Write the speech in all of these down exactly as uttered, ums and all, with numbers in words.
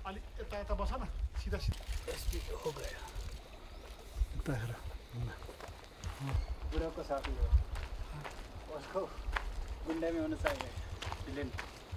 अलि यता यता बस न सीधा सीधा हो गया बुढ़ो को साथी हो उसको गुंडे में होना चाहिए विलेन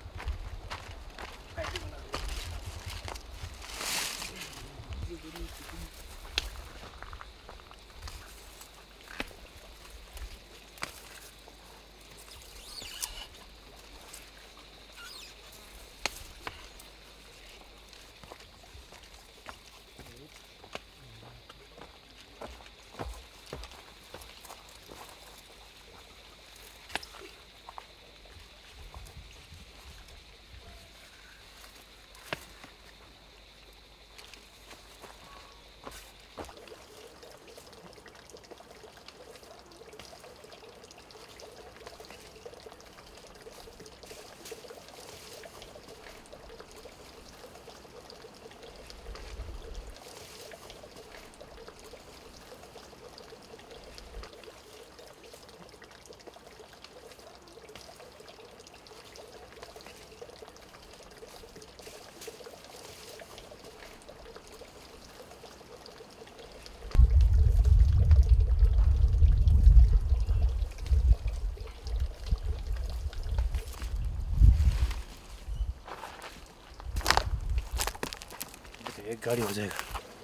एक गाड़ी हो जाएगा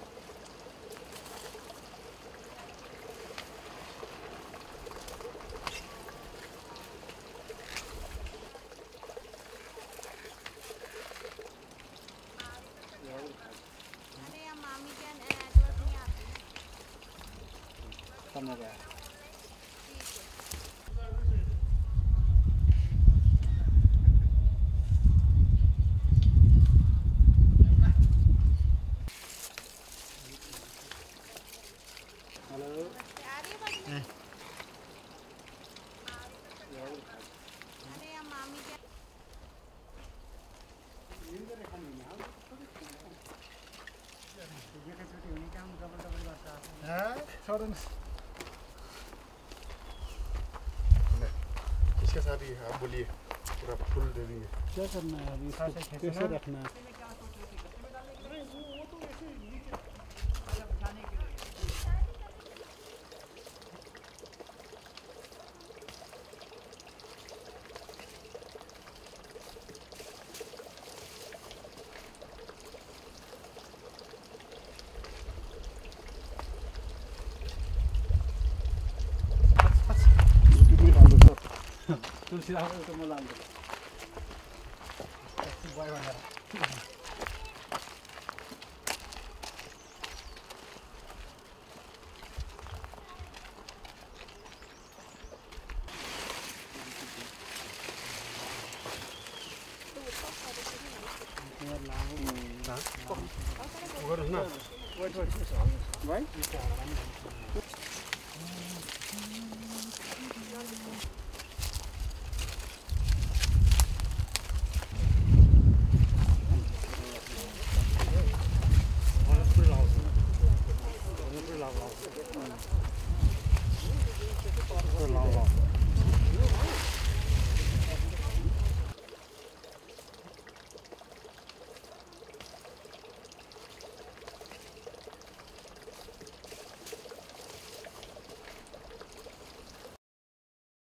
समझ गया इसके साथ ही आप बोलिए पूरा फुल दे देंगे क्या करना है अभी इसको कैसे रखना है तुलसी राम तो मैं लाऊंगा बॉय बना What is not? What what is right?